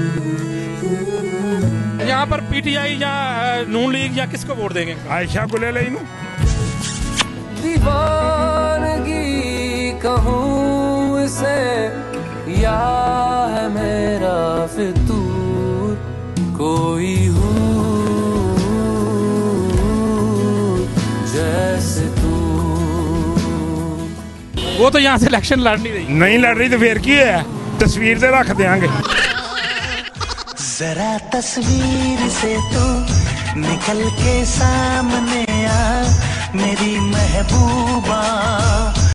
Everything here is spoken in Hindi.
यहाँ पर पीटीआई या नून लीग या किसको वोट देंगे? आयशा को ले लें। दीवानगी कहूँ इसे या है मेरा फितूर, कोई हूँ जैसे तू। वो तो यहाँ से इलेक्शन लड़ नहीं रही। नहीं लड़ रही तो फिर की है, तस्वीर से रख देंगे। जरा तस्वीर से तो निकल के सामने आ मेरी महबूबा।